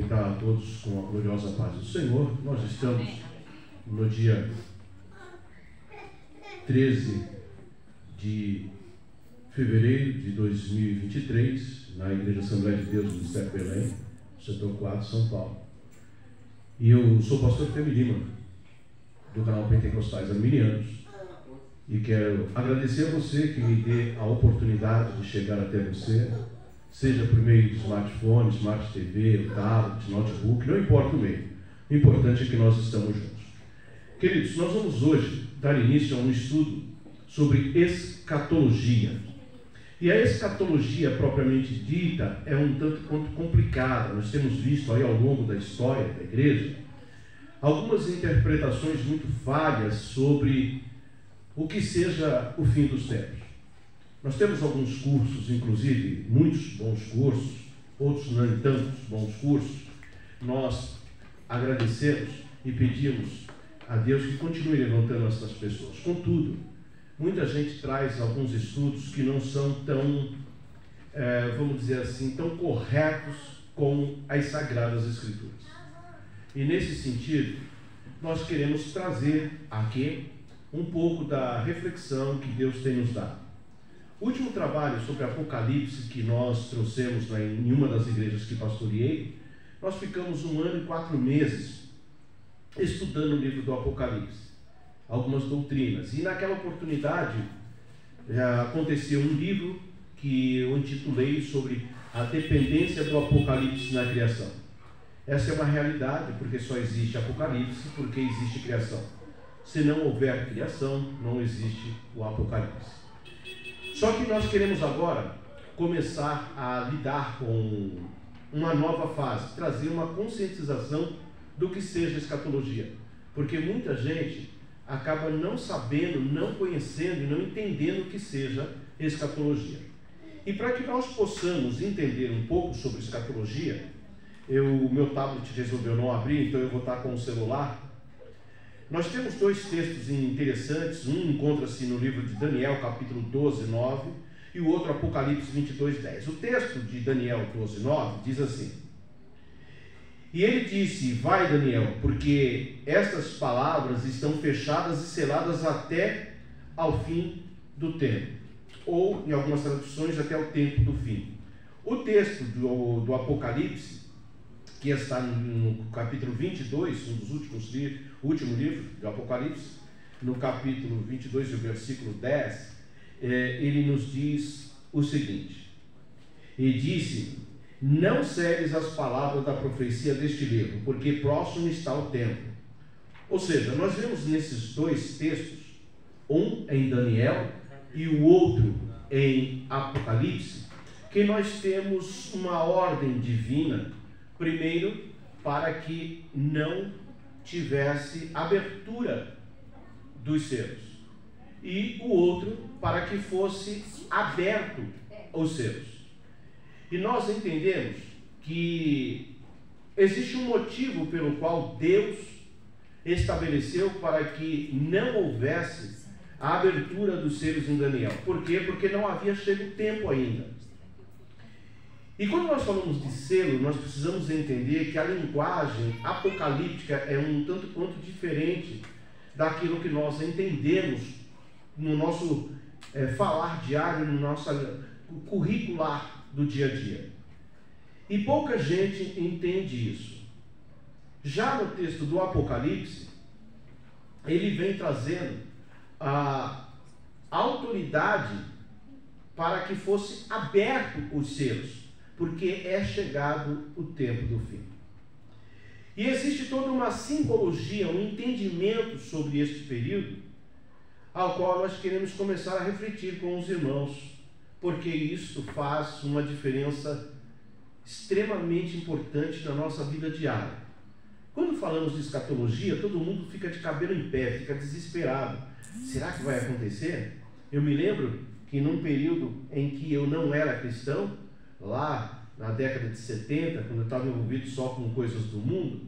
cumprimentar a todos com a gloriosa paz do Senhor. Nós estamos no dia 13 de fevereiro de 2023, na Igreja Assembleia de Deus, Ministério Belém, setor 4, São Paulo. E eu sou o pastor Femi Lima, do canal Pentecostais Arminianos, e quero agradecer a você que me dê a oportunidade de chegar até você, seja por meio de smartphone, smart TV, tablet, notebook, não importa o meio. O importante é que nós estamos juntos. Queridos, nós vamos hoje dar início a um estudo sobre escatologia. E a escatologia propriamente dita é um tanto quanto complicada. Nós temos visto aí ao longo da história da igreja algumas interpretações muito falhas sobre o que seja o fim dos tempos. Nós temos alguns cursos, inclusive muitos bons cursos, outros não tantos bons cursos. Nós agradecemos e pedimos a Deus que continue levantando essas pessoas. Contudo, muita gente traz alguns estudos que não são tão, vamos dizer assim, tão corretos com as Sagradas Escrituras. E nesse sentido, nós queremos trazer aqui um pouco da reflexão que Deus tem nos dado. O último trabalho sobre Apocalipse que nós trouxemos em uma das igrejas que pastoreei, nós ficamos 1 ano e 4 meses estudando o livro do Apocalipse, algumas doutrinas. E naquela oportunidade aconteceu um livro que eu intitulei sobre a dependência do Apocalipse na criação. Essa é uma realidade, porque só existe Apocalipse porque existe criação. Se não houver criação, não existe o Apocalipse. Só que nós queremos agora começar a lidar com uma nova fase, trazer uma conscientização do que seja escatologia. Porque muita gente acaba não sabendo, não conhecendo e não entendendo o que seja escatologia. E para que nós possamos entender um pouco sobre escatologia, o meu tablet resolveu não abrir, então eu vou estar com o celular. Nós temos dois textos interessantes, um encontra-se no livro de Daniel, capítulo 12, 9, e o outro, Apocalipse 22, 10. O texto de Daniel 12, 9 diz assim: E ele disse, vai Daniel, porque estas palavras estão fechadas e seladas até ao fim do tempo, ou em algumas traduções, até o tempo do fim. O texto do Apocalipse, que está no capítulo 22, um dos último livro do Apocalipse, no capítulo 22, e o versículo 10, ele nos diz o seguinte: E disse, não celes as palavras da profecia deste livro, porque próximo está o tempo. Ou seja, nós vemos nesses dois textos, um em Daniel e o outro em Apocalipse, que nós temos uma ordem divina. Primeiro, para que não tivesse abertura dos selos. E o outro, para que fosse aberto os selos. E nós entendemos que existe um motivo pelo qual Deus estabeleceu para que não houvesse a abertura dos selos em Daniel. Por quê? Porque não havia chegado o tempo ainda. E quando nós falamos de selo, nós precisamos entender que a linguagem apocalíptica é um tanto quanto diferente daquilo que nós entendemos no nosso falar diário, no nosso curricular do dia a dia. E pouca gente entende isso. Já no texto do Apocalipse, ele vem trazendo a autoridade para que fosse aberto os selos, porque é chegado o tempo do fim. E existe toda uma simbologia, um entendimento sobre este período, ao qual nós queremos começar a refletir com os irmãos, porque isso faz uma diferença extremamente importante na nossa vida diária. Quando falamos de escatologia, todo mundo fica de cabelo em pé, fica desesperado. Será que vai acontecer? Eu me lembro que num período em que eu não era cristão, lá na década de 70, quando eu estava envolvido só com coisas do mundo,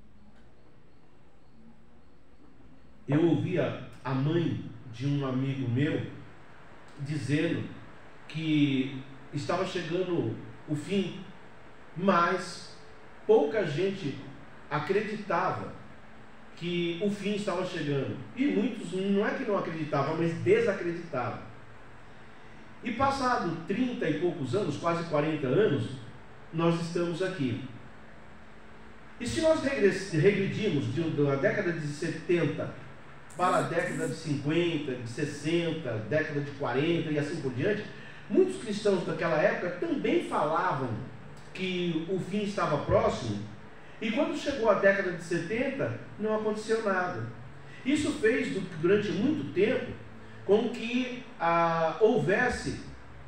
eu ouvia a mãe de um amigo meu dizendo que estava chegando o fim, mas pouca gente acreditava que o fim estava chegando. E muitos não é que não acreditavam, mas desacreditavam. E passado 30 e poucos anos, quase 40 anos, nós estamos aqui. E se nós regredirmos da década de 70 para a década de 50, de 60, década de 40 e assim por diante, muitos cristãos daquela época também falavam que o fim estava próximo, e quando chegou a década de 70, não aconteceu nada. Isso fez, durante muito tempo, com que houvesse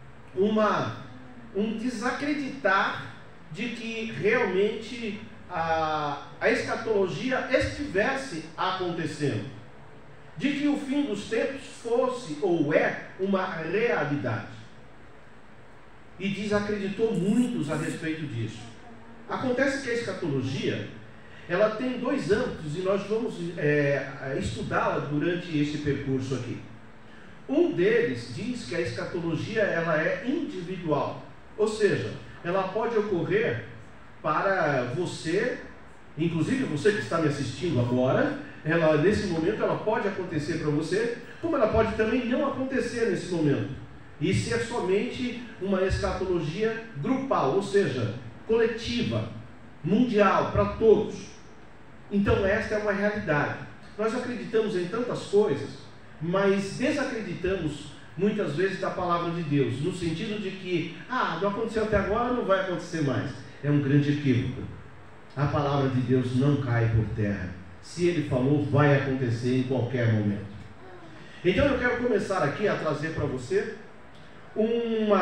um desacreditar de que realmente a escatologia estivesse acontecendo, de que o fim dos tempos fosse ou é uma realidade. E desacreditou muitos a respeito disso. Acontece que a escatologia, ela tem dois âmbitos e nós vamos estudá-la durante esse percurso aqui. Um deles diz que a escatologia ela é individual, ou seja, ela pode ocorrer para você, inclusive você que está me assistindo agora, nesse momento ela pode acontecer para você, como ela pode também não acontecer nesse momento, e ser somente uma escatologia grupal, ou seja, coletiva, mundial, para todos. Então esta é uma realidade. Nós acreditamos em tantas coisas, mas desacreditamos muitas vezes da palavra de Deus, no sentido de que, não aconteceu até agora, não vai acontecer mais. É um grande equívoco. A palavra de Deus não cai por terra. Se Ele falou, vai acontecer em qualquer momento. Então eu quero começar aqui a trazer para você um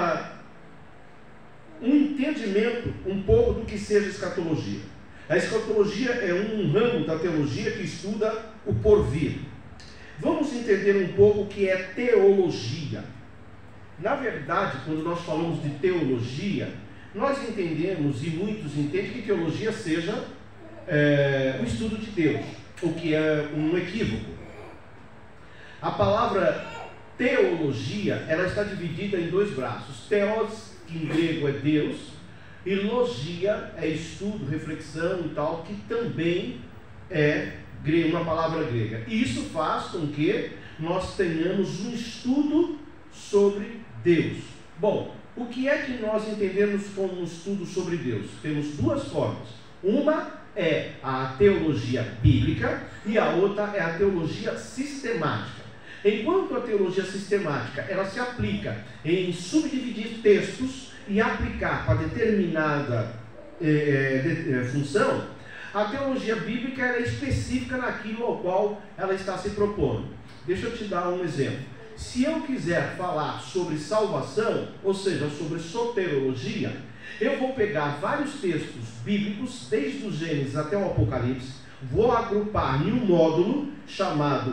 entendimento um pouco do que seja escatologia. A escatologia é um ramo da teologia que estuda o porvir. Vamos entender um pouco o que é teologia. Na verdade, quando nós falamos de teologia, nós entendemos, e muitos entendem, que teologia seja o estudo de Deus, o que é um equívoco. A palavra teologia, ela está dividida em dois braços. Theos, que em grego é Deus, e logia é estudo, reflexão e tal, que também é uma palavra grega. E isso faz com que nós tenhamos um estudo sobre Deus. Bom, o que é que nós entendemos como um estudo sobre Deus? Temos duas formas. Uma é a teologia bíblica e a outra é a teologia sistemática. Enquanto a teologia sistemática ela se aplica em subdividir textos e aplicar para determinada função, a teologia bíblica é específica naquilo ao qual ela está se propondo. Deixa eu te dar um exemplo. Se eu quiser falar sobre salvação, ou seja, sobre soteriologia, eu vou pegar vários textos bíblicos, desde o Gênesis até o Apocalipse, vou agrupar em um módulo chamado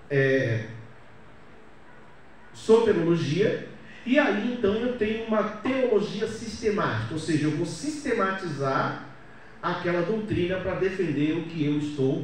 soteriologia, e aí então eu tenho uma teologia sistemática, ou seja, eu vou sistematizar aquela doutrina para defender o que eu estou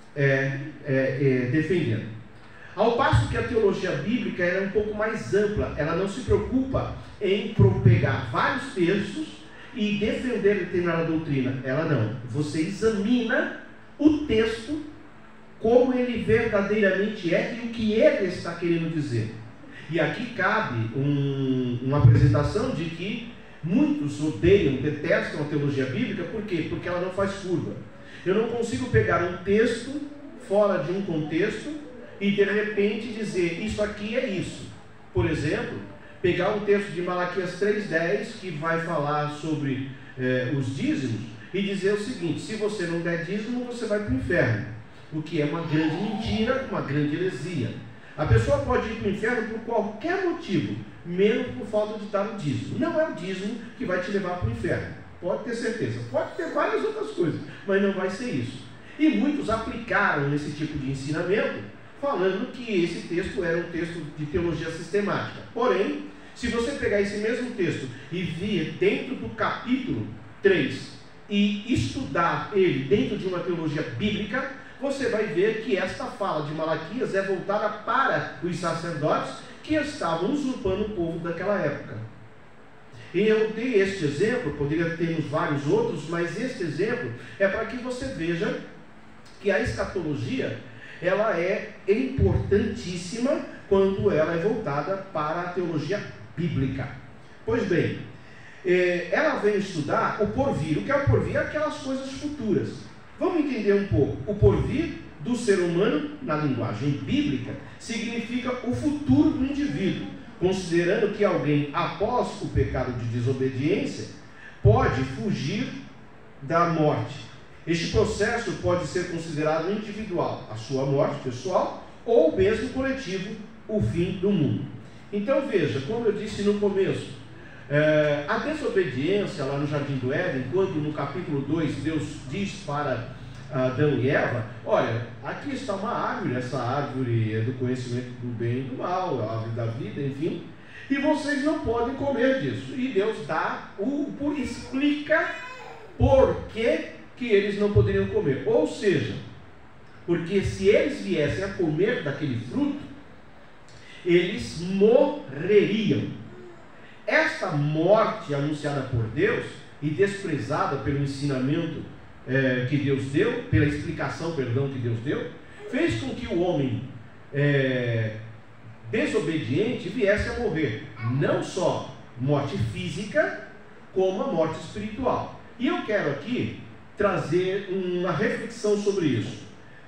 defendendo. Ao passo que a teologia bíblica é um pouco mais ampla, ela não se preocupa em pegar vários textos e defender determinada doutrina. Ela não. Você examina o texto como ele verdadeiramente é e o que ele está querendo dizer. E aqui cabe uma apresentação de que muitos odeiam, detestam a teologia bíblica. Por quê? Porque ela não faz curva. Eu não consigo pegar um texto fora de um contexto e de repente dizer, isso aqui é isso. Por exemplo, pegar um texto de Malaquias 3,10 que vai falar sobre os dízimos e dizer o seguinte: se você não der dízimo, você vai para o inferno. O que é uma grande mentira, uma grande heresia. A pessoa pode ir para o inferno por qualquer motivo, menos por falta de dar o dízimo. Não é o dízimo que vai te levar para o inferno, pode ter certeza. Pode ter várias outras coisas, mas não vai ser isso. E muitos aplicaram esse tipo de ensinamento falando que esse texto era um texto de teologia sistemática. Porém, se você pegar esse mesmo texto e vir dentro do capítulo 3 e estudar ele dentro de uma teologia bíblica, você vai ver que esta fala de Malaquias é voltada para os sacerdotes que estavam usurpando o povo daquela época. E eu dei este exemplo, poderia termos vários outros, mas este exemplo é para que você veja que a escatologia, ela é importantíssima quando ela é voltada para a teologia bíblica. Pois bem, ela vem estudar o porvir. O que é o porvir? Aquelas coisas futuras. Vamos entender um pouco. O porvir do ser humano, na linguagem bíblica, significa o futuro do indivíduo, considerando que alguém, após o pecado de desobediência, pode fugir da morte. Este processo pode ser considerado individual, a sua morte pessoal, ou mesmo coletivo, o fim do mundo. Então veja, como eu disse no começo, a desobediência lá no Jardim do Éden, quando no capítulo 2 Deus diz para Adão e Eva: olha, aqui está uma árvore, essa árvore é do conhecimento do bem e do mal, a árvore da vida, enfim, e vocês não podem comer disso. E Deus explica por que eles não poderiam comer. Ou seja, porque se eles viessem a comer daquele fruto, eles morreriam. Esta morte anunciada por Deus e desprezada pelo ensinamento que Deus deu, pela explicação, que Deus deu, fez com que o homem desobediente viesse a morrer, não só morte física, como a morte espiritual. E eu quero aqui trazer uma reflexão sobre isso.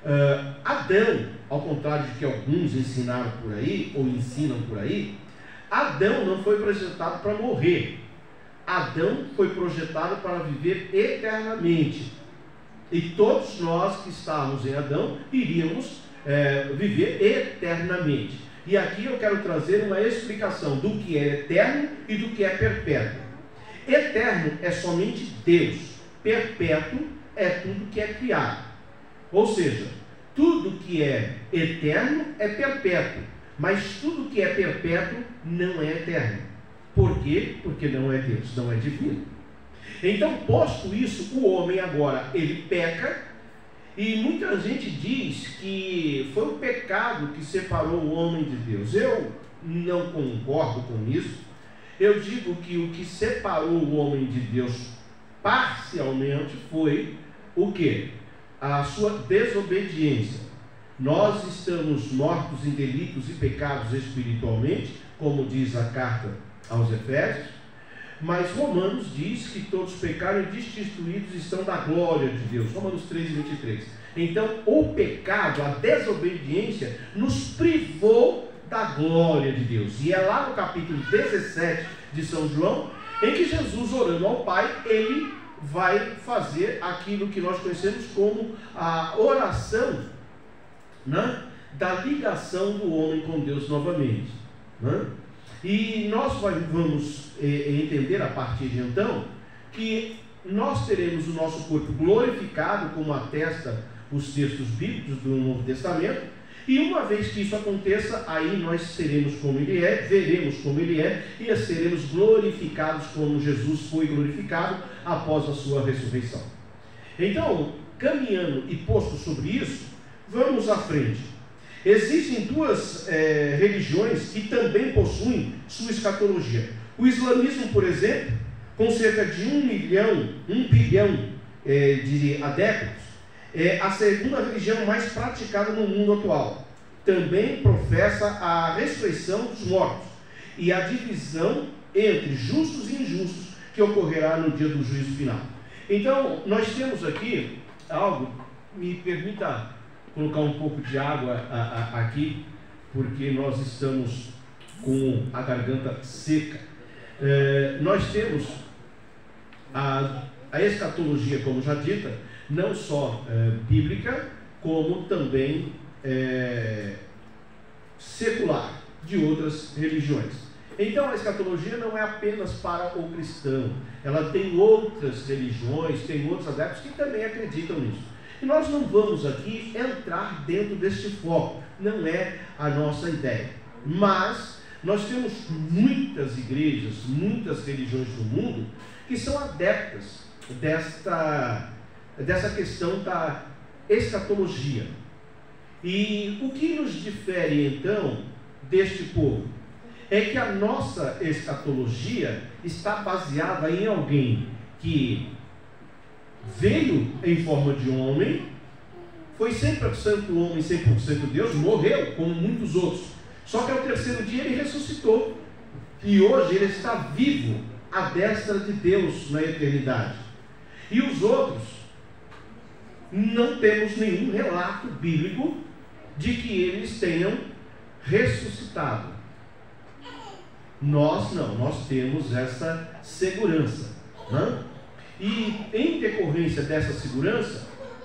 Adão, ao contrário de que alguns ensinaram por aí, ou ensinam por aí, Adão não foi projetado para morrer. Adão foi projetado para viver eternamente. E todos nós que estávamos em Adão iríamos viver eternamente. E aqui eu quero trazer uma explicação do que é eterno e do que é perpétuo. Eterno é somente Deus. Perpétuo é tudo que é criado. Ou seja, tudo que é eterno é perpétuo, mas tudo que é perpétuo não é eterno. Por quê? Porque não é Deus, não é divino. Então, posto isso, o homem agora, ele peca, e muita gente diz que foi o pecado que separou o homem de Deus. Eu não concordo com isso. Eu digo que o que separou o homem de Deus parcialmente foi o quê? A sua desobediência. Nós estamos mortos em delitos e pecados espiritualmente, como diz a carta aos Efésios, mas Romanos diz que todos pecaram e destituídos estão da glória de Deus. Romanos 3:23. Então, o pecado, a desobediência, nos privou da glória de Deus. E é lá no capítulo 17 de São João, em que Jesus, orando ao Pai, ele vai fazer aquilo que nós conhecemos como a oração, né, da ligação do homem com Deus novamente, né? E nós vamos entender a partir de então que nós teremos o nosso corpo glorificado, como atesta os textos bíblicos do Novo Testamento, e uma vez que isso aconteça, aí nós seremos como Ele é, veremos como Ele é, e seremos glorificados como Jesus foi glorificado após a sua ressurreição. Então, caminhando e posto sobre isso, vamos à frente. Existem duas religiões que também possuem sua escatologia. O islamismo, por exemplo, com cerca de 1 bilhão de adeptos, é a segunda religião mais praticada no mundo atual. Também professa a ressurreição dos mortos e a divisão entre justos e injustos que ocorrerá no dia do juízo final. Então, nós temos aqui algo, me permita colocar um pouco de água aqui, porque nós estamos com a garganta seca. Nós temos a escatologia, como já dita, não só bíblica, como também secular, de outras religiões. Então a escatologia não é apenas para o cristão, ela tem outras religiões, tem outros adeptos que também acreditam nisso. E nós não vamos aqui entrar dentro deste foco, não é a nossa ideia. Mas nós temos muitas igrejas, muitas religiões do mundo que são adeptas dessa questão da escatologia. E o que nos difere então deste povo? é que a nossa escatologia está baseada em alguém que veio em forma de homem, foi 100% homem, 100% Deus, morreu como muitos outros, só que ao terceiro dia ele ressuscitou, e hoje ele está vivo à destra de Deus na eternidade. E os outros, não temos nenhum relato bíblico de que eles tenham ressuscitado. Nós não, nós temos essa segurança, né? E em decorrência dessa segurança,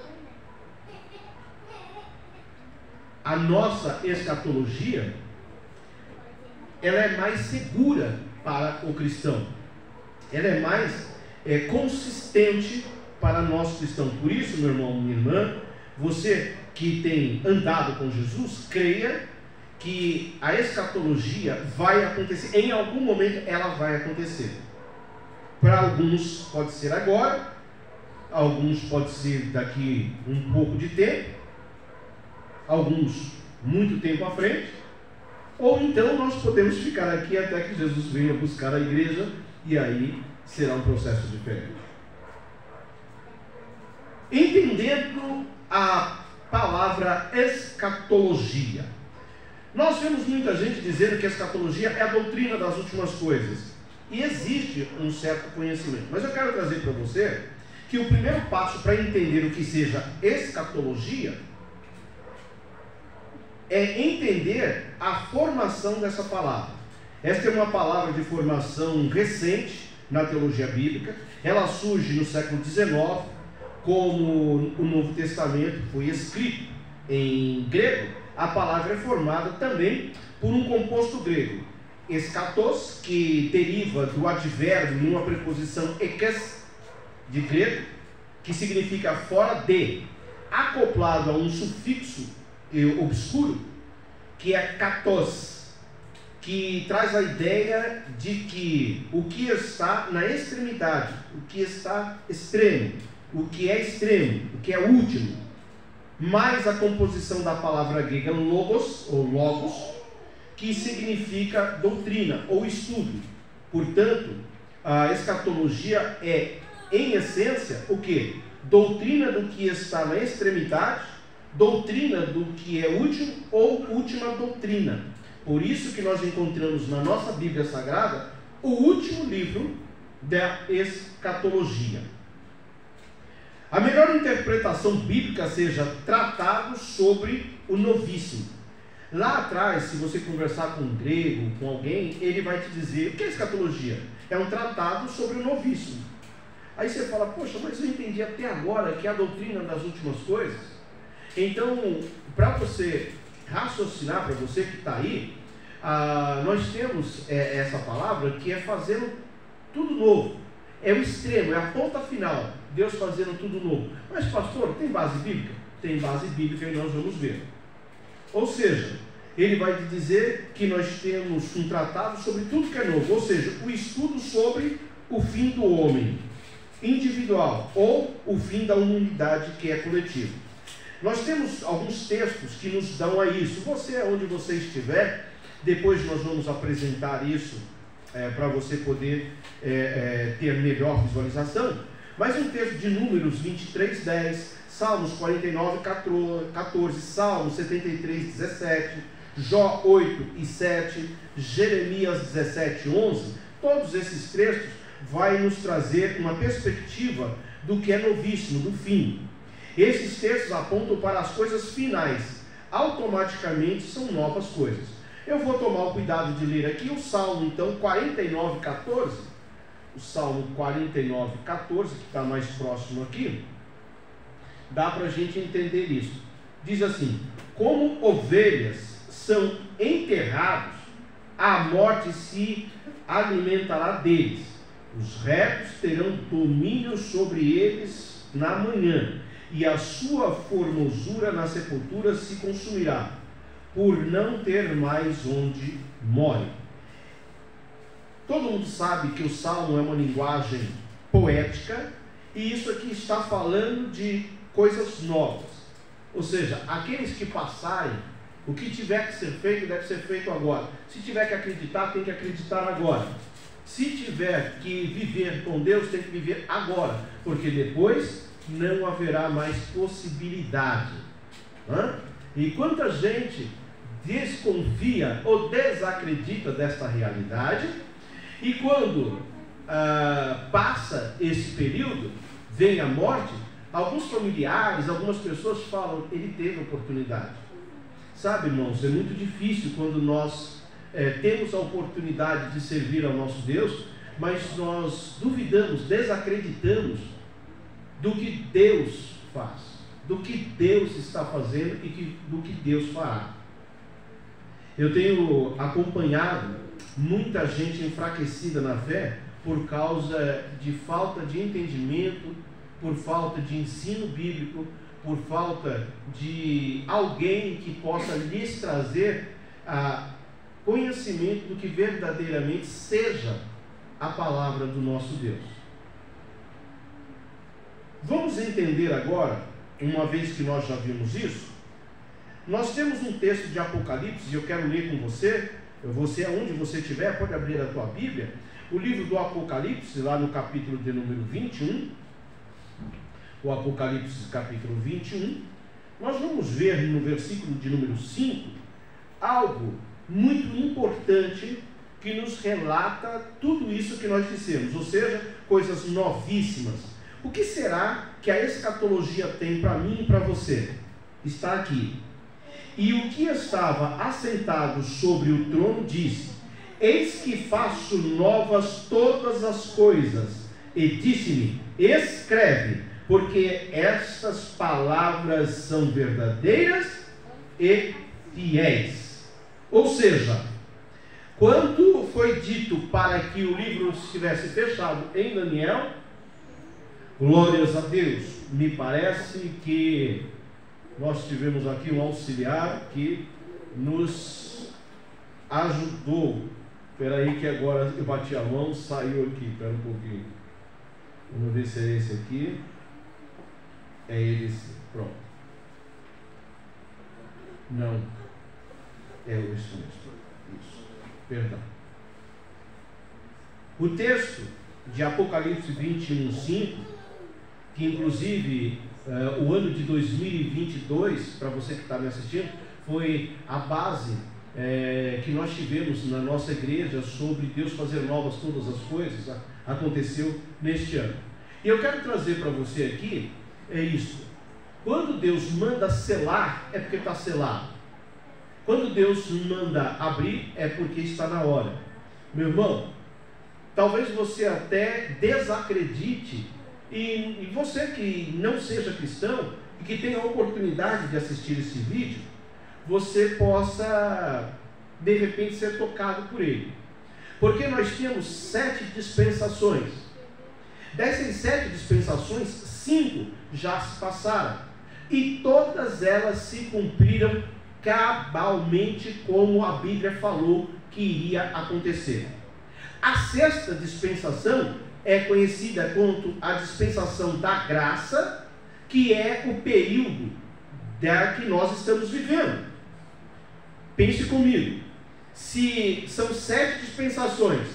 a nossa escatologia, ela é mais segura para o cristão, ela é mais consistente para nós cristãos. Por isso, meu irmão, minha irmã, você que tem andado com Jesus, creia que a escatologia vai acontecer, em algum momento ela vai acontecer. Para alguns pode ser agora, alguns pode ser daqui um pouco de tempo, alguns muito tempo à frente, ou então nós podemos ficar aqui até que Jesus venha buscar a igreja, e aí será um processo diferente. Entendendo a palavra escatologia, nós vemos muita gente dizendo que a escatologia é a doutrina das últimas coisas, e existe um certo conhecimento, mas eu quero trazer para você que o primeiro passo para entender o que seja escatologia é entender a formação dessa palavra. Esta é uma palavra de formação recente na teologia bíblica. Ela surge no século XIX, como o Novo Testamento foi escrito em grego. A palavra é formada também por um composto grego, eschatos, que deriva do advérbio numa preposição ekes, de grego, que significa fora de, acoplado a um sufixo obscuro, que é katos, que traz a ideia de que o que está na extremidade, o que está extremo, o que é último, mais a composição da palavra grega logos, ou logos, que significa doutrina ou estudo. Portanto, a escatologia é, em essência, o que? Doutrina do que está na extremidade, doutrina do que é último ou última doutrina. Por isso que nós encontramos na nossa Bíblia Sagrada o último livro da escatologia. A melhor interpretação bíblica seja tratado sobre o novíssimo. Lá atrás, se você conversar com um grego, com alguém, ele vai te dizer: o que é escatologia? É um tratado sobre o novíssimo. Aí você fala: poxa, mas eu entendi até agora que é a doutrina das últimas coisas. Então, para você raciocinar, para você que está aí, nós temos essa palavra que é fazendo tudo novo. É o extremo, é a ponta final. Deus fazendo tudo novo. Mas pastor, tem base bíblica? Tem base bíblica e nós vamos ver. Ou seja, ele vai te dizer que nós temos um tratado sobre tudo que é novo. Ou seja, o estudo sobre o fim do homem individual ou o fim da humanidade que é coletivo. Nós temos alguns textos que nos dão a isso. Você, onde você estiver, depois nós vamos apresentar isso para você poder ter melhor visualização. Mas um texto de Números 23, 10, Salmos 49, 14, Salmos 73, 17, Jó 8 e 7, Jeremias 17, 11, todos esses textos vai nos trazer uma perspectiva do que é novíssimo, do fim. Esses textos apontam para as coisas finais, automaticamente são novas coisas. Eu vou tomar o cuidado de ler aqui o Salmo, então, 49, 14, o Salmo 49, 14, que está mais próximo aqui, dá para a gente entender isso. Diz assim: como ovelhas são enterrados, a morte se alimentará deles, os retos terão domínio sobre eles na manhã, e a sua formosura na sepultura se consumirá, por não ter mais onde more. Todo mundo sabe que o Salmo é uma linguagem poética, e isso aqui está falando de coisas novas. Ou seja, aqueles que passarem O que tiver que ser feito, deve ser feito agora. Se tiver que acreditar, tem que acreditar agora. Se tiver que viver com Deus, tem que viver agora, porque depois não haverá mais possibilidade. E quanta gente desconfia ou desacredita desta realidade, e quando passa esse período, vem a morte, alguns familiares, algumas pessoas falam, ele teve oportunidade. Sabe, irmãos, é muito difícil quando nós temos a oportunidade de servir ao nosso Deus, mas nós duvidamos, desacreditamos do que Deus faz, do que Deus está fazendo e do que Deus fará. Eu tenho acompanhado muita gente enfraquecida na fé por causa de falta de entendimento, por falta de ensino bíblico, por falta de alguém que possa lhes trazer conhecimento do que verdadeiramente seja a palavra do nosso Deus. Vamos entender agora, uma vez que nós já vimos isso, nós temos um texto de Apocalipse, e eu quero ler com você, aonde você estiver, pode abrir a tua Bíblia, o livro do Apocalipse, lá no capítulo de número 21, o Apocalipse capítulo 21, nós vamos ver no versículo de número 5, algo muito importante, que nos relata tudo isso que nós dissemos, ou seja, coisas novíssimas. O que será que a escatologia tem para mim e para você? Está aqui. E o que estava assentado sobre o trono disse: eis que faço novas todas as coisas. E disse-me: escreve, porque estas palavras são verdadeiras e fiéis. Ou seja, quando foi dito para que o livro estivesse fechado em Daniel, glórias a Deus, me parece que nós tivemos aqui um auxiliar que nos ajudou. Espera aí que agora eu bati a mão, saiu aqui, espera um pouquinho. Vamos ver se é esse aqui. É ele sim, pronto. Não, é isso mesmo. Isso, perdão. O texto de Apocalipse 21:5, que inclusive o ano de 2022, para você que está me assistindo, foi a base que nós tivemos na nossa igreja sobre Deus fazer novas todas as coisas, aconteceu neste ano. E eu quero trazer para você aqui, isso. Quando Deus manda selar, é porque está selado. Quando Deus manda abrir, é porque está na hora. Meu irmão, talvez você até desacredite, e você que não seja cristão, e que tenha a oportunidade de assistir esse vídeo, você possa, de repente, ser tocado por ele. Porque nós temos 7 dispensações. Dessas 7 dispensações, 5 já se passaram. E todas elas se cumpriram cabalmente como a Bíblia falou que iria acontecer. A 6ª dispensação é conhecida como a dispensação da graça, que é o período que nós estamos vivendo. Pense comigo, se são 7 dispensações,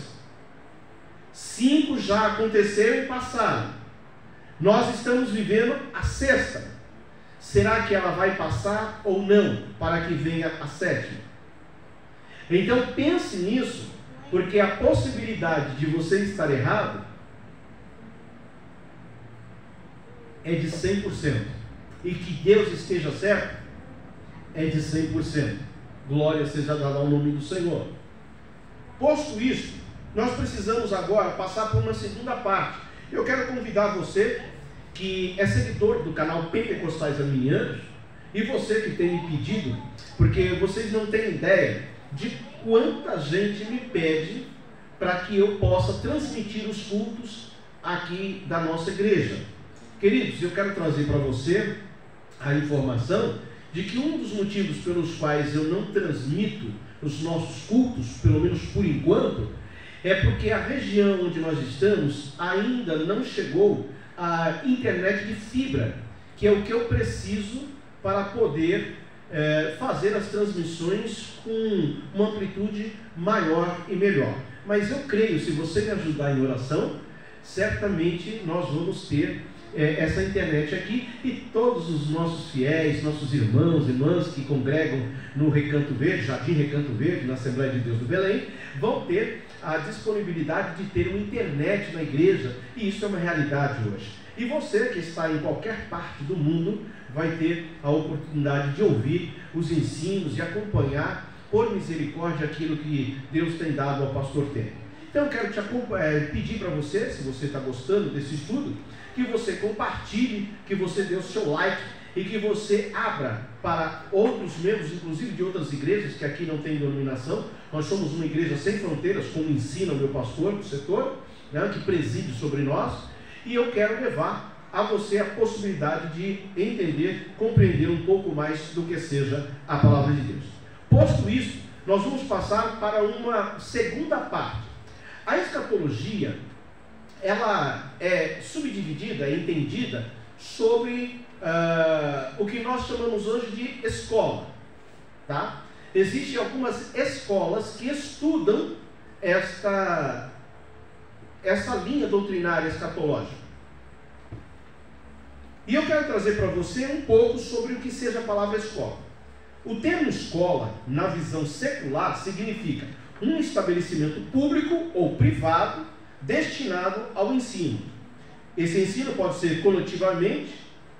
5 já aconteceram e passaram, nós estamos vivendo a 6ª. Será que ela vai passar ou não, para que venha a 7ª? Então pense nisso, porque a possibilidade de você estar errado é de 100%, e que Deus esteja certo é de 100%. Glória seja dada ao nome do Senhor. Posto isso, nós precisamos agora passar por uma segunda parte. Eu quero convidar você que é seguidor do canal Pentecostais Arminianos, e você que tem me pedido, porque vocês não têm ideia de quanta gente me pede para que eu possa transmitir os cultos aqui da nossa igreja. Queridos, eu quero trazer para você a informação de que um dos motivos pelos quais eu não transmito os nossos cultos, pelo menos por enquanto, é porque a região onde nós estamos ainda não chegou a internet de fibra, que é o que eu preciso para poder fazer as transmissões com uma amplitude maior e melhor. Mas eu creio, se você me ajudar em oração, certamente nós vamos ter essa internet aqui, e todos os nossos fiéis, nossos irmãos e irmãs que congregam no Recanto Verde, Jardim Recanto Verde, na Assembleia de Deus do Belém, vão ter a disponibilidade de ter uma internet na igreja, e isso é uma realidade hoje. E você que está em qualquer parte do mundo vai ter a oportunidade de ouvir os ensinos e acompanhar, por misericórdia, aquilo que Deus tem dado ao pastor Tênis. Então eu quero pedir para você, se você está gostando desse estudo, que você compartilhe, que você dê o seu like e que você abra para outros membros, inclusive de outras igrejas que aqui não tem denominação. Nós somos uma igreja sem fronteiras, como ensina o meu pastor do setor, né, que preside sobre nós, e eu quero levar a você a possibilidade de entender, compreender um pouco mais do que seja a palavra de Deus. Posto isso, nós vamos passar para uma segunda parte. A escatologia, ela é subdividida, é entendida sobre o que nós chamamos hoje de escola, tá? Existem algumas escolas que estudam essa linha doutrinária escatológica. E eu quero trazer para você um pouco sobre o que seja a palavra escola. O termo escola, na visão secular, significa um estabelecimento público ou privado destinado ao ensino. Esse ensino pode ser coletivamente,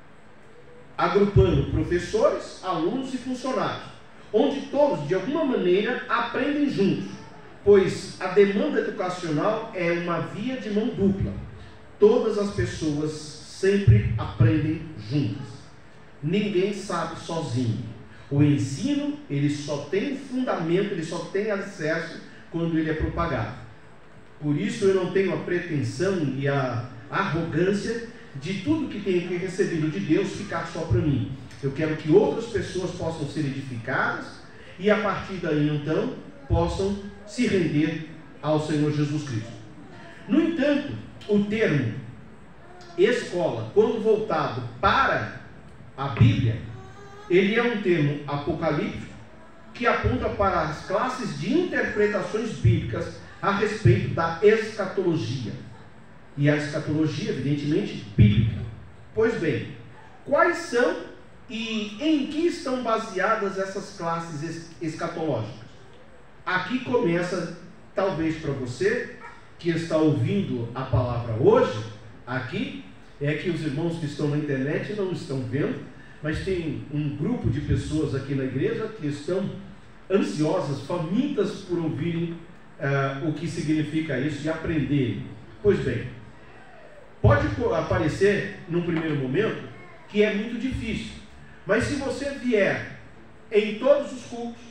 agrupando professores, alunos e funcionários, onde todos, de alguma maneira, aprendem juntos, pois a demanda educacional é uma via de mão dupla. Todas as pessoas sempre aprendem juntas. Ninguém sabe sozinho. O ensino, ele só tem fundamento, ele só tem alicerce quando ele é propagado. Por isso eu não tenho a pretensão e a arrogância de tudo que tenho que receber de Deus ficar só para mim. Eu quero que outras pessoas possam ser edificadas e a partir daí então possam se render ao Senhor Jesus Cristo. No entanto, o termo escola, quando voltado para a Bíblia, ele é um termo apocalíptico que aponta para as classes de interpretações bíblicas a respeito da escatologia. E a escatologia, evidentemente, bíblica. Pois bem, quais são e em que estão baseadas essas classes escatológicas? Aqui começa, talvez para você que está ouvindo a palavra hoje, aqui é que os irmãos que estão na internet não estão vendo, mas tem um grupo de pessoas aqui na igreja que estão ansiosas, famintas por ouvirem o que significa isso e aprenderem. Pois bem, pode aparecer num primeiro momento que é muito difícil, mas se você vier em todos os cultos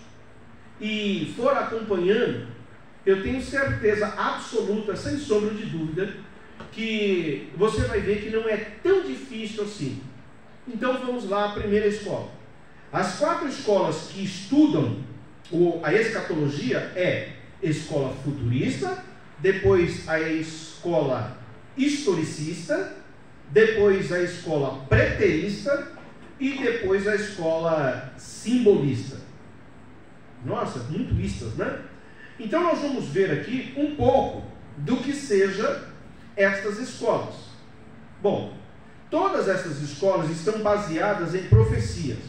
e for acompanhando, eu tenho certeza absoluta, sem sombra de dúvida, que você vai ver que não é tão difícil assim. Então vamos lá, a primeira escola. As 4 escolas que estudam a escatologia é escola futurista, depois a escola historicista, depois a escola preterista e depois a escola simbolista. Nossa, muito listas, né? Então nós vamos ver aqui um pouco do que seja estas escolas. Bom, todas essas escolas estão baseadas em profecias.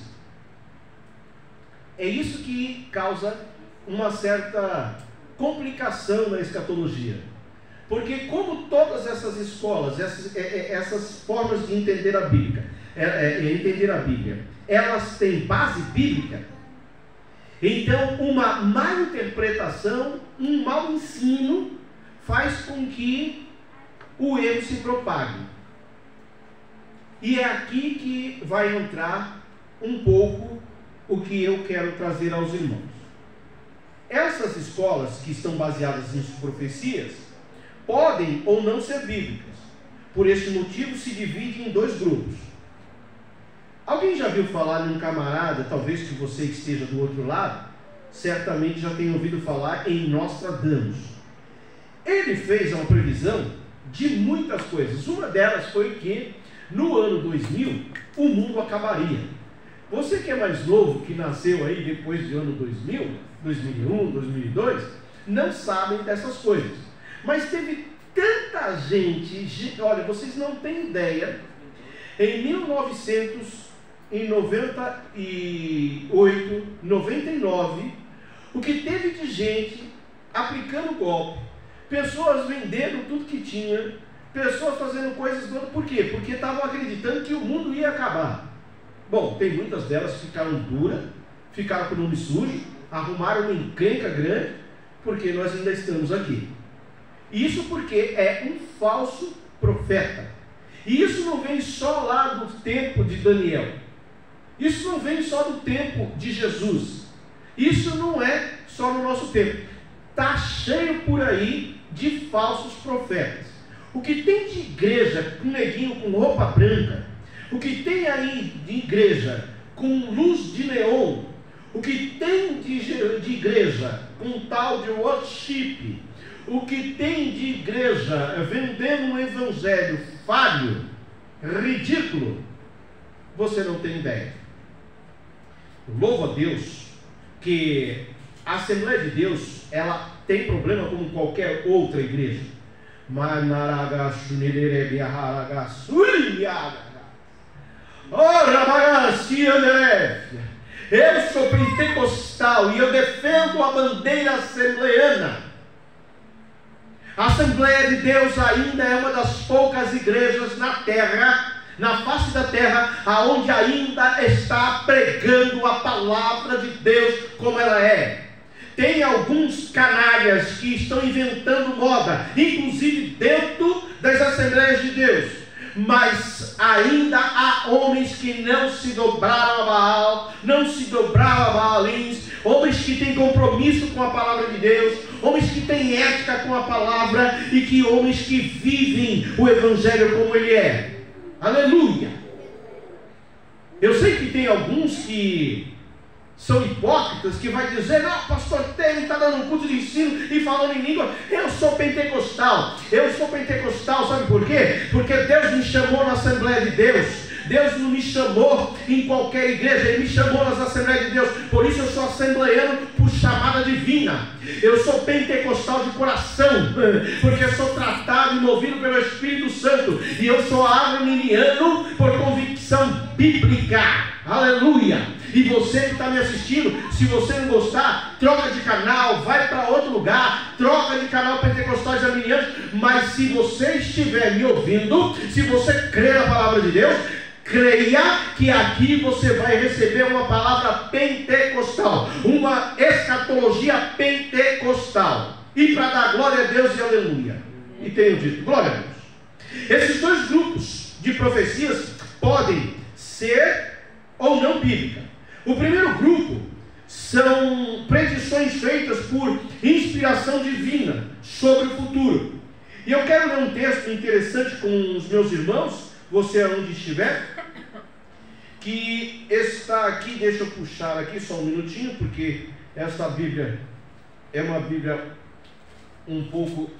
É isso que causa uma certa complicação na escatologia. Porque como todas essas escolas, essas formas de entender a Bíblia, elas têm base bíblica, então uma má interpretação, um mau ensino faz com que o erro se propague. E é aqui que vai entrar um pouco o que eu quero trazer aos irmãos. Essas escolas que estão baseadas em profecias podem ou não ser bíblicas. Por este motivo se divide em 2 grupos. Alguém já viu falar num camarada, talvez que você esteja do outro lado, certamente já tenha ouvido falar em Nostradamus. Ele fez uma previsão de muitas coisas. Uma delas foi que no ano 2000 o mundo acabaria. Você que é mais novo, que nasceu aí depois do ano 2000, 2001, 2002, não sabem dessas coisas. Mas teve tanta gente, olha, vocês não têm ideia, em 1998, 99, o que teve de gente aplicando golpe, pessoas vendendo tudo que tinha, pessoas fazendo coisas do outro. Por quê? Porque estavam acreditando que o mundo ia acabar. Bom, tem muitas delas que ficaram duras, ficaram com o nome sujo, arrumaram uma encrenca grande, porque nós ainda estamos aqui. Isso porque é um falso profeta. E isso não vem só lá do tempo de Daniel. Isso não vem só do tempo de Jesus. Isso não é só no nosso tempo. Está cheio por aí de falsos profetas. O que tem de igreja com neguinho com roupa branca, o que tem aí de igreja com luz de neon, o que tem de igreja com tal de worship, o que tem de igreja vendendo um evangelho falho, ridículo, você não tem ideia. Louvo a Deus que a Assembleia de Deus, ela tem problema como qualquer outra igreja. Eu sou pentecostal e eu defendo a bandeira assembleiana. A Assembleia de Deus ainda é uma das poucas igrejas na terra, na face da terra, aonde ainda está pregando a palavra de Deus como ela é. Tem alguns canalhas que estão inventando moda, inclusive dentro das Assembleias de Deus, mas ainda há homens que não se dobraram a Baal, não se dobraram a Baalins, homens que têm compromisso com a palavra de Deus, homens que têm ética com a palavra e que homens que vivem o Evangelho como ele é. Aleluia! Eu sei que tem alguns que são hipócritas, que vai dizer: não, pastor Tênis está dando um culto de ensino e falando em língua. Eu sou pentecostal, sabe por quê? Porque Deus me chamou na Assembleia de Deus. Deus não me chamou em qualquer igreja, Ele me chamou nas Assembleias de Deus. Por isso eu sou assembleiano por chamada divina. Eu sou pentecostal de coração, porque eu sou tratado e movido pelo Espírito Santo. E eu sou arminiano por convicção bíblica. Aleluia! E você que está me assistindo, se você não gostar, troca de canal, vai para outro lugar, troca de canal pentecostais e arminianos. Mas se você estiver me ouvindo, se você crê na palavra de Deus, creia que aqui você vai receber uma palavra pentecostal, uma escatologia pentecostal, e para dar glória a Deus e aleluia. E tenho dito, glória a Deus. Esses dois grupos de profecias podem ser ou não bíblicas. O primeiro grupo são predições feitas por inspiração divina sobre o futuro. E eu quero ler um texto interessante com os meus irmãos, você aonde estiver, que está aqui. Deixa eu puxar aqui só um minutinho, porque essa Bíblia é uma Bíblia um pouco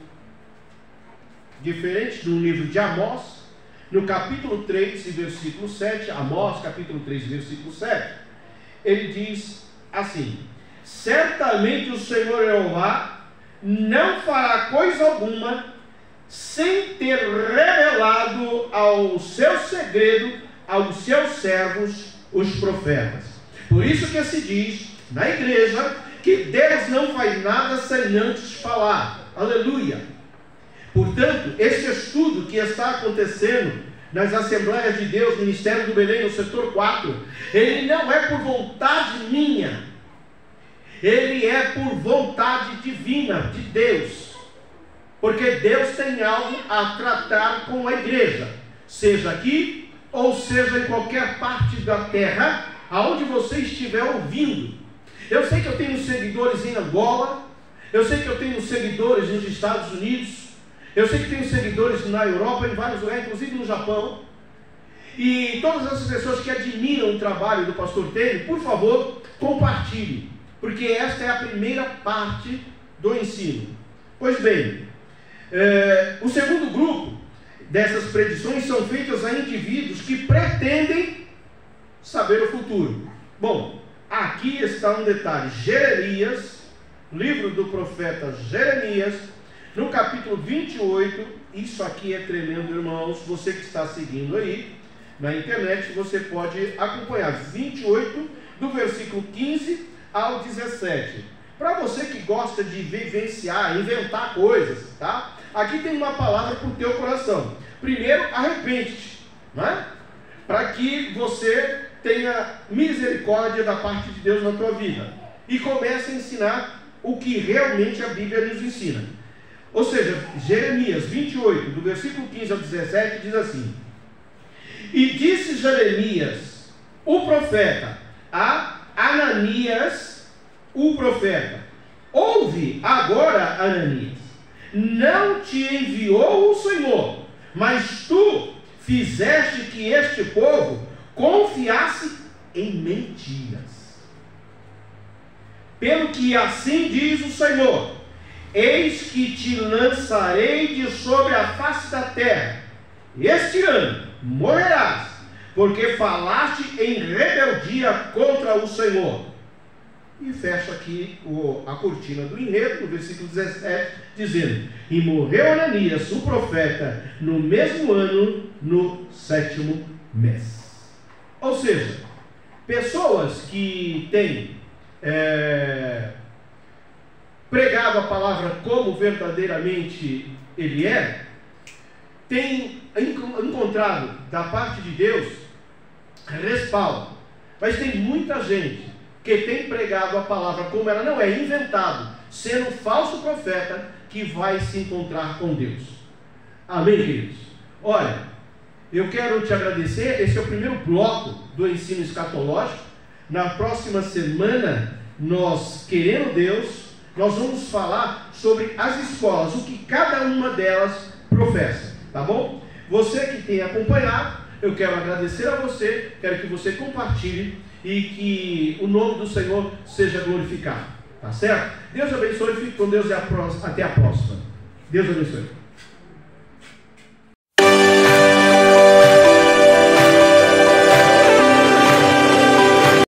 diferente do livro de Amós, no capítulo 3 e versículo 7, Amós capítulo 3 versículo 7, ele diz assim: certamente o Senhor Jeová não fará coisa alguma sem ter revelado ao seu segredo aos seus servos, os profetas. Por isso que se diz na igreja que Deus não faz nada sem antes falar. Aleluia! Portanto, esse estudo que está acontecendo nas Assembleias de Deus, Ministério do Belém, no setor 4, ele não é por vontade minha, ele é por vontade divina de Deus, porque Deus tem algo a tratar com a igreja, seja aqui ou seja em qualquer parte da terra, aonde você estiver ouvindo. Eu sei que eu tenho seguidores em Angola, eu sei que eu tenho seguidores nos Estados Unidos, eu sei que tenho seguidores na Europa, em vários lugares, inclusive no Japão. E todas essas pessoas que admiram o trabalho do pastor Tênis, por favor, compartilhe, porque esta é a primeira parte do ensino. Pois bem, o segundo grupo dessas predições são feitas a indivíduos que pretendem saber o futuro. Bom, aqui está um detalhe. Jeremias, livro do profeta Jeremias, no capítulo 28, isso aqui é tremendo, irmãos. Você que está seguindo aí na internet, você pode acompanhar. 28, do versículo 15 ao 17. Para você que gosta de vivenciar, inventar coisas, tá? Aqui tem uma palavra para o teu coração. Primeiro, arrepende-te, não é? Para que você tenha misericórdia da parte de Deus na tua vida e comece a ensinar o que realmente a Bíblia nos ensina. Ou seja, Jeremias 28, do versículo 15 ao 17, diz assim: E disse Jeremias, o profeta, a Ananias, o profeta: Ouve agora, Ananias, não te enviou o Senhor, mas tu fizeste que este povo confiasse em mentiras. Pelo que assim diz o Senhor: Eis que te lançarei de sobre a face da terra. Este ano morrerás, porque falaste em rebeldia contra o Senhor. E fecha aqui a cortina do enredo, no versículo 17, dizendo: E morreu Ananias, o profeta, no mesmo ano, no 7º mês. Ou seja, pessoas que têm pregado a palavra como verdadeiramente ele é, têm encontrado da parte de Deus respaldo. Mas tem muita gente que tem pregado a palavra como ela não é, inventado, sendo um falso profeta que vai se encontrar com Deus. Amém, queridos? Olha, eu quero te agradecer. Esse é o primeiro bloco do ensino escatológico. Na próxima semana, nós, querendo Deus, nós vamos falar sobre as escolas, o que cada uma delas professa, tá bom? Você que tem acompanhado, eu quero agradecer a você, quero que você compartilhe e que o nome do Senhor seja glorificado, tá certo? Deus abençoe, fique com Deus e até a próxima. Deus abençoe.